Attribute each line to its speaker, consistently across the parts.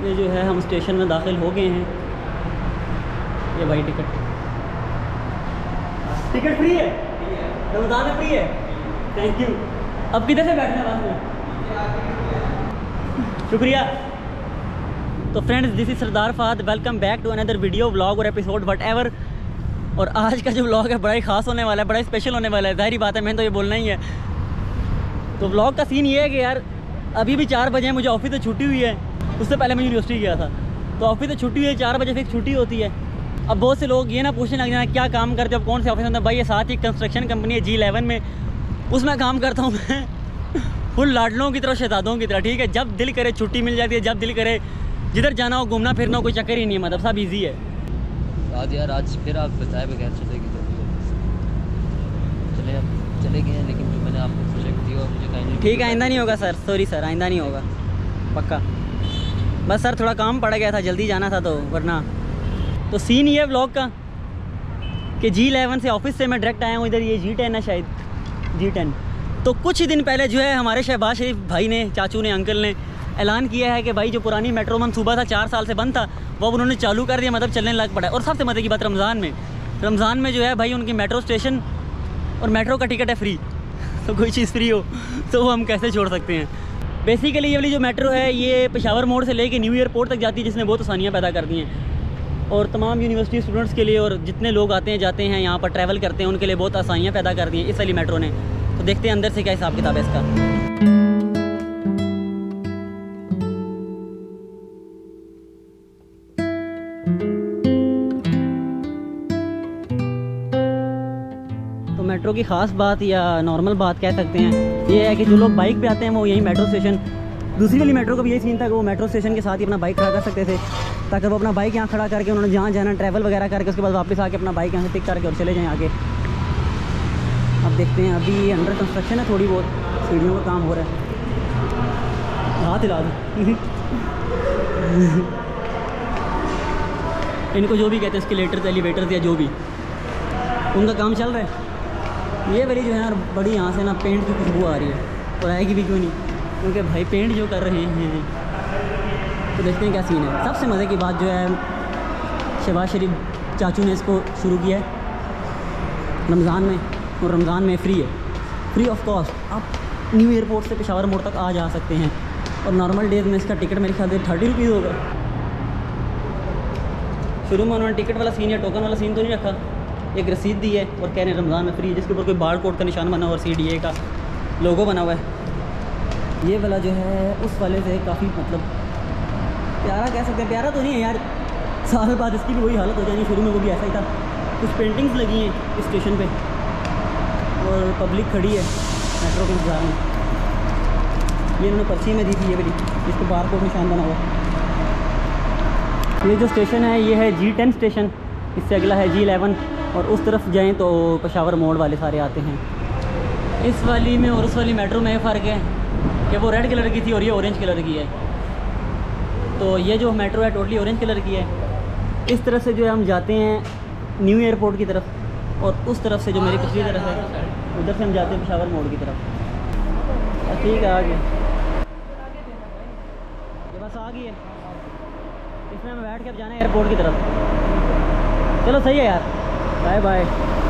Speaker 1: ये जो है हम स्टेशन में दाखिल हो गए हैं। ये भाई टिकट फ्री है, रमज़ान में फ्री है। Thank you. अब किधर से बैठना है बस में? शुक्रिया। तो friends, this is Sardar Fahad, welcome back to another video vlog और एपिसोड वट एवर। और आज का जो व्लॉग है बड़ा ही ख़ास होने वाला है, बड़ा ही स्पेशल होने वाला है। ज़ाहिर बात है, मैंने तो ये बोलना ही है। तो व्लॉग का सीन ये है कि यार अभी भी 4 बजे मुझे ऑफिस से छुट्टी हुई है। उससे पहले मैं यूनिवर्सिटी गया था, तो ऑफिस से छुट्टी हुई है, 4 बजे फिर छुट्टी होती है। अब बहुत से लोग ये ना पूछने लग जाना क्या काम करते हो, अब कौन से ऑफिस में? भाई ये साथ ही कंस्ट्रक्शन कंपनी है G11 में, उसमें काम करता हूँ मैं। फुल लाडलों की तरह, शहजादों की तरह, ठीक है। जब दिल करे छुट्टी मिल जाती है, जब दिल करे जिधर जाना हो, घूमना फिरना हो, कोई चक्कर ही नहीं है, मतलब सब ईजी है।
Speaker 2: यार आज फिर आप बताए बगैर चलेगी चले गए हैं, लेकिन जो मैंने आपको प्रोजेक्ट दिया मुझे कहीं
Speaker 1: ठीक है, आइंदा नहीं होगा सर, सॉरी सर, आइंदा नहीं होगा पक्का। बस सर थोड़ा काम पड़ गया था, जल्दी जाना था, तो वरना तो सीन ये व्लॉग का कि G11 से ऑफिस से मैं डायरेक्ट आया हूँ इधर। ये G10 है शायद, G10। तो कुछ ही दिन पहले जो है हमारे शहबाज शरीफ भाई ने, चाचू ने, अंकल ने ऐलान किया है कि भाई जो पुरानी मेट्रो मनसूबा था 4 साल से बंद था, वो अब उन्होंने चालू कर दिया, मतलब चलने लग पड़ा है। और सबसे मज़े की बात, रमज़ान में जो है भाई उनकी मेट्रो स्टेशन और मेट्रो का टिकट है फ्री। तो कोई चीज़ फ्री हो तो वो हम कैसे छोड़ सकते हैं। बेसिकली ये वाली जो मेट्रो है ये पेशावर मोड़ से लेके न्यू एयरपोर्ट तक जाती है, जिसने बहुत आसानियाँ पैदा कर दी हैं। और तमाम यूनिवर्सिटी स्टूडेंट्स के लिए और जितने लोग आते हैं जाते हैं यहाँ पर ट्रैवल करते हैं, उनके लिए बहुत आसानियाँ पैदा कर दी हैं इस वाली मेट्रो ने। तो देखते हैं अंदर से क्या हिसाब किताब है इसका। तो मेट्रो की ख़ास बात या नॉर्मल बात कह सकते हैं ये है कि जो लोग बाइक पे आते हैं वो यही मेट्रो स्टेशन, दूसरी वाली मेट्रो का भी यही सीन था कि वो मेट्रो स्टेशन के साथ ही अपना बाइक खड़ा कर सकते थे, ताकि वो अपना बाइक यहाँ खड़ा करके उन्होंने जहाँ जाना ट्रैवल वगैरह करके उसके बाद वापस आके अपना बाइक यहाँ से पिक करके और चले जाएँ आगे। अब देखते हैं, अभी अंडर कंस्ट्रक्शन है, थोड़ी बहुत सीढ़ियों का काम हो रहा है। हाथ हिला दो। इनको जो भी कहते हैं एस्केलेटर्स, एलिवेटर्स या जो भी, उनका काम चल रहा है। ये वाली जो है यार बड़ी यहाँ से ना पेंट की खुशबू आ रही है, और आएगी भी क्यों नहीं, क्योंकि भाई पेंट जो कर रहे हैं। तो देखते हैं क्या सीन है। सबसे मज़े की बात जो है शहबाज शरीफ चाचू ने इसको शुरू किया है रमज़ान में, और रमज़ान में फ्री है, फ्री ऑफ कॉस्ट। आप न्यू एयरपोर्ट से पेशावर मोड़ तक आ जा सकते हैं। और नॉर्मल डेज में इसका टिकट मेरे ख्याल से 30 रुपीज़ होगा। शुरू में उन्होंने टिकट वाला सीन या टोकन वाला सीन तो नहीं रखा, एक रसीद दी है और कह रहे हैं रमज़ान में फ्री है, जिसके ऊपर कोई बार कोड का निशान बना हुआ और CDA का लोगो बना हुआ है। ये वाला जो है उस वाले से काफ़ी मतलब प्यारा कह सकते हैं, प्यारा तो नहीं है यार, साल बाद इसकी भी वही हालत हो जाएगी। शुरू में वो भी ऐसा ही था। कुछ पेंटिंग्स लगी हैं इस स्टेशन पे और पब्लिक खड़ी है मेट्रो के इंतजार में। ये इन्होंने पर्ची में दी थी ये वाली, जिसको बार कोड निशान बना हुआ। ये जो स्टेशन है ये है G10 स्टेशन, इससे अगला है G11। और उस तरफ जाएँ तो पेशावर मोड़ वाले सारे आते हैं। इस वाली में और उस वाली मेट्रो में फ़र्क है कि वो रेड कलर की थी और ये ऑरेंज कलर की है। तो ये जो मेट्रो है टोटली ऑरेंज कलर की है। इस तरफ से जो है हम जाते हैं न्यू एयरपोर्ट की तरफ, और उस तरफ से जो मेरी पिछली तरफ है उधर से हम जाते हैं पेशावर मोड़ की तरफ। ठीक है, आगे ये बस आ गई है, इसमें हमें बैठ के अब जाना है एयरपोर्ट की तरफ। चलो सही है यार, बाय बाय।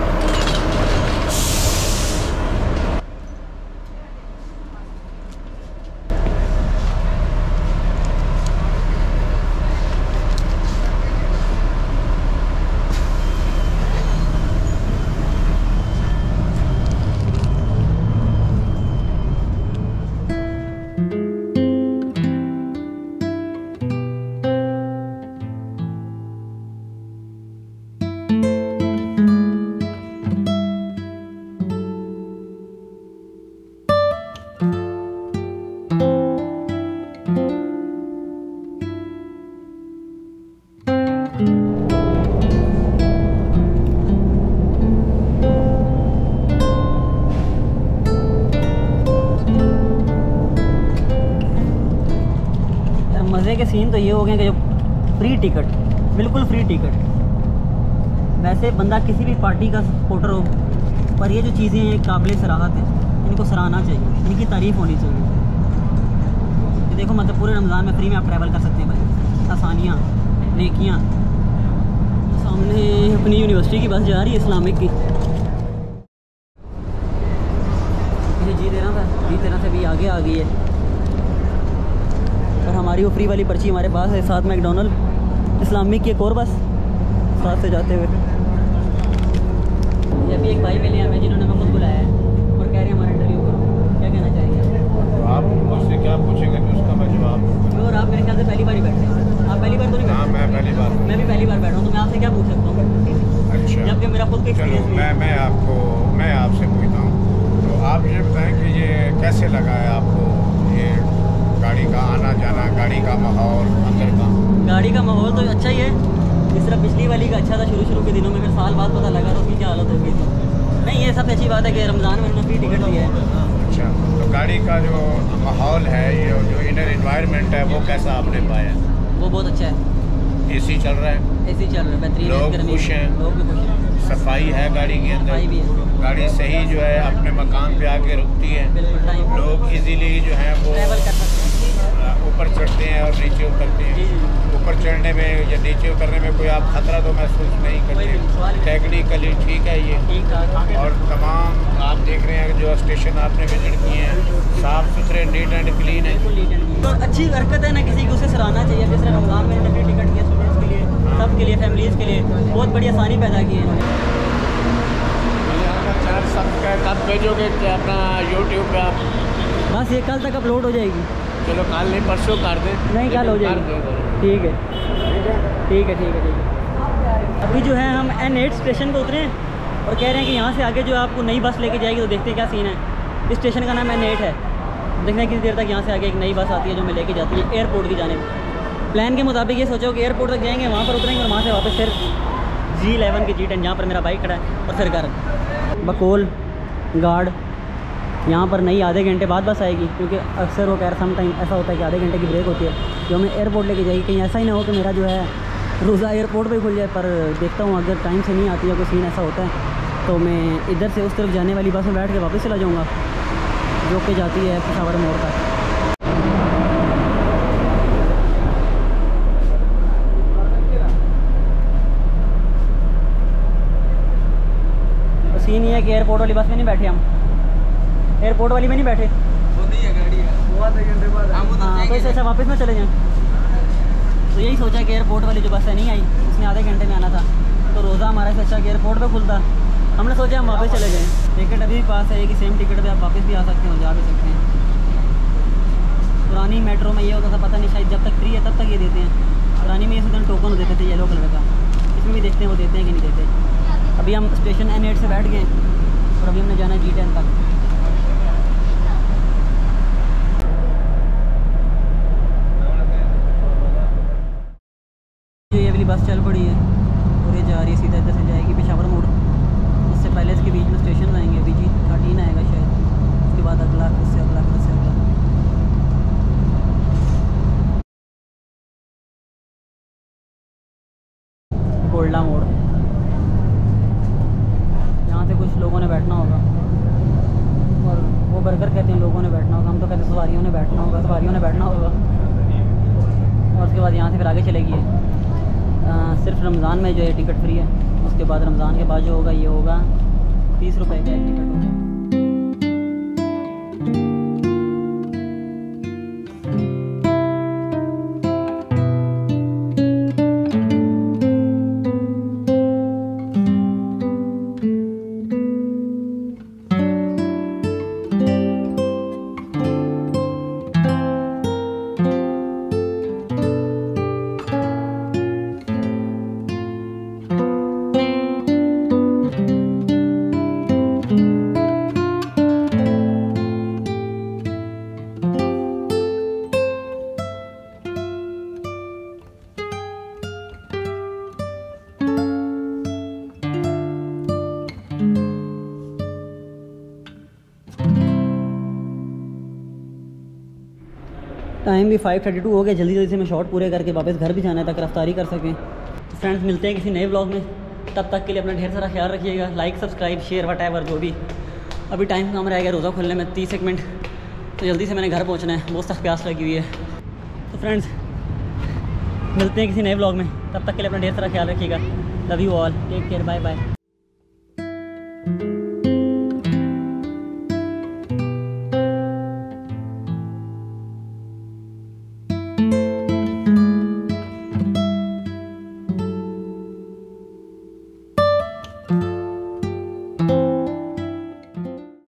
Speaker 1: मज़े के सीन तो ये हो गए कि जो फ्री टिकट, बिल्कुल फ्री टिकट। वैसे बंदा किसी भी पार्टी का सपोर्टर हो, पर ये जो चीज़ें हैं काबिल सराहत है, इनको सराहना चाहिए, इनकी तारीफ़ होनी चाहिए। देखो मतलब पूरे रमज़ान में फ्री में आप ट्रैवल कर सकते हैं भाई। आसानियाँ, नेकियाँ। सामने अपनी यूनिवर्सिटी की बस जा रही है इस्लामिक की। ये जी13 से भी आगे आ गई है। और हमारी वो फ्री वाली पर्ची हमारे पास है, साथ मैकडोनल्ड इस्लामिक की एक और बस साथ से जाते हुए। ये अभी एक भाई मिले हमें जिन्होंने हमें खुद बुलाया है और कह रहे हैं हमारा इंटरव्यू करो। क्या कहना चाहिए
Speaker 3: आप? मुझसे क्या पूछेंगे तो उसका मैं जवाब दूँगा।
Speaker 1: और आप मेरे ख्याल से पहली बार ही बैठे हैं। आप पहली बार तो नहीं बैठे?
Speaker 3: हाँ, मैं पहली बार।
Speaker 1: मैं भी पहली बार बैठा हूँ, तो मैं आपसे क्या पूछ सकता हूँ?
Speaker 3: अच्छा,
Speaker 1: जबकि मेरा खुद का
Speaker 3: चलो
Speaker 1: एक्सपीरियंस
Speaker 3: मैं आपसे पूछता हूँ। तो आप ये बताएं कि ये कैसे लगा है आपको, ये गाड़ी का आना जाना, गाड़ी का माहौल अंदर का?
Speaker 1: गाड़ी का माहौल तो अच्छा ही है। जिस तरह पिछली वाली का अच्छा था शुरू के दिनों में, फिर साल बाद पता लगा तो उसकी क्या हालत हो गई थी। नहीं, ये सबसे अच्छी बात है कि रमज़ान में उन्होंने फ्री टिकट दिया है।
Speaker 3: अच्छा, तो गाड़ी का जो माहौल है, ये जो इनर इन्वायरमेंट है, वो कैसा आपने पाया?
Speaker 1: वो बहुत अच्छा है।
Speaker 3: एसी चल रहा है,
Speaker 1: ऐसे ही चल रहा है, बेहतरीन।
Speaker 3: लोग
Speaker 1: गर्मी
Speaker 3: खुश हैं?
Speaker 1: लोग भी खुश हैं।
Speaker 3: सफाई है गाड़ी के
Speaker 1: सफाई भी
Speaker 3: अंदर?
Speaker 1: है।
Speaker 3: गाड़ी सही जो है अपने मकाम पे आके रुकती है?
Speaker 1: बिल्कुल टाइम
Speaker 3: लोग इजीली जो है वो
Speaker 1: ट्रैवल कर सकते हैं।
Speaker 3: ऊपर चढ़ते हैं और नीचे उतरते हैं। ऊपर चढ़ने में या नीचे उतरने में कोई आप खतरा तो महसूस नहीं करते? टेक्निकली ठीक है ये?
Speaker 1: ठीक ठाक।
Speaker 3: और तमाम आप देख रहे हैं जो स्टेशन आपने विजिट किए हैं, साफ़ सुथरे, नीट एंड क्लीन है।
Speaker 1: बिल्कुल नीट एंड क्लीन। अच्छी हरकत है ना, किसी को उसे सराहना चाहिए। जिस तरह रमज़ान में इन्होंने फ्री टिकट दिया स्टूडेंट्स के लिए, सबके लिए, फैमिलीज़ के लिए बहुत बड़ी आसानी पैदा की है इन्होंने।
Speaker 3: कब भेजोगे अपना यूट्यूब पे आप?
Speaker 1: बस ये कल तक अपलोड हो जाएगी।
Speaker 3: चलो कल नहीं परसों कर दें।
Speaker 1: नहीं, कल हो जाएगी। ठीक है, ठीक है, ठीक है, ठीक है। अभी जो है हम N8 स्टेशन पर उतरे हैं और कह रहे हैं कि यहाँ से आगे जो आपको नई बस लेके जाएगी, तो देखते हैं क्या सीन है। इस स्टेशन का नाम N8 है। देखते हैं किसी देर तक यहाँ से आगे एक नई बस आती है जो हमें लेके जाती है एयरपोर्ट की जानिब। प्लान के मुताबिक ये सोचो कि एयरपोर्ट तक जाएंगे, वहाँ पर उतरेंगे और वहाँ से वापस फिर G11 की G10 जहाँ पर मेरा बाइक खड़ा है और फिर घर। बकोल गार्ड यहाँ पर नई आधे घंटे बाद बस आएगी, क्योंकि अक्सर वो कह रहा सम टाइम ऐसा होता है कि आधे घंटे की ब्रेक होती है जो हमें एयरपोर्ट लेके जाएगी। कहीं ऐसा ही ना हो कि मेरा जो है रोज़ा एयरपोर्ट पे खुल जाए। पर देखता हूँ अगर टाइम से नहीं आती है, कोई सीन ऐसा होता है तो मैं इधर से उस तरफ जाने वाली बस में बैठ के वापस चला जाऊँगा जो कि जाती है पेशावर मोड़ तक। सीन ये है कि एयरपोर्ट वाली बस में नहीं बैठे हम, एयरपोर्ट वाली में नहीं बैठे।
Speaker 2: वो नहीं है गाड़ी है, वो आधे घंटे बाद।
Speaker 1: हाँ, तो इससे अच्छा वापस में चले जाएं। तो यही सोचा कि एयरपोर्ट वाली जो बस है नहीं आई, उसने आधे घंटे में आना था, तो रोज़ा हमारा से अच्छा कि एयरपोर्ट पे खुलता। हमने सोचा हम वापस चले जाएं। टिकट अभी भी पास है कि सेम टिकट पे आप वापस भी आ सकते हैं और जा भी सकते हैं। पुरानी मेट्रो में ये होता था, पता नहीं, शायद जब तक फ्री है तब तक ये देते हैं। पुरानी में ये टोकन देते थे येलो कलर का। इसमें भी देखते हैं वो देते हैं कि नहीं देते। अभी हम स्टेशन N8 से बैठ गए और अभी हमने जाना है G10 तक। ये वाली बस चल पड़ी है और ये जा रही है सीधा, इधर से जाएगी पेशावर मोड़। उससे पहले इसके बीच में स्टेशन आएंगे, अभी G13 आएगा शायद, उसके बाद अगला, उससे अगला, उससे अगला। गोल्डा मोड़, यहाँ से कुछ लोगों ने बैठना होगा और वो बर्गर कहते हैं लोगों ने बैठना होगा, हम तो कहते हैं सवारियों ने बैठना होगा, सवारियों ने बैठना होगा। और उसके बाद यहाँ से फिर आगे चलेगी है। सिर्फ रमज़ान में जो है टिकट फ्री है, उसके बाद रमज़ान के बाद जो होगा ये होगा 30 रुपये का एक टिकट होगा। टाइम भी 5:32 हो गया। जल्दी से मैं शॉर्ट पूरे करके वापस घर भी जाना है ताकि रफ्तारी कर सकें। तो फ्रेंड्स मिलते हैं किसी नए व्लॉग में, तब तक के लिए अपना ढेर सारा ख्याल रखिएगा। लाइक सब्सक्राइब शेयर वट जो भी। अभी टाइम कम रह गया रोज़ा खुलने में 30 मिनट, तो जल्दी से मैंने घर पहुंचना है, बहुत सख्त प्यास लगी हुई है। तो फ्रेंड्स मिलते हैं किसी नए व्लॉग में, तब तक के लिए अपना ढेर सारा ख्याल रखिएगा। Love you all, take care, bye bye.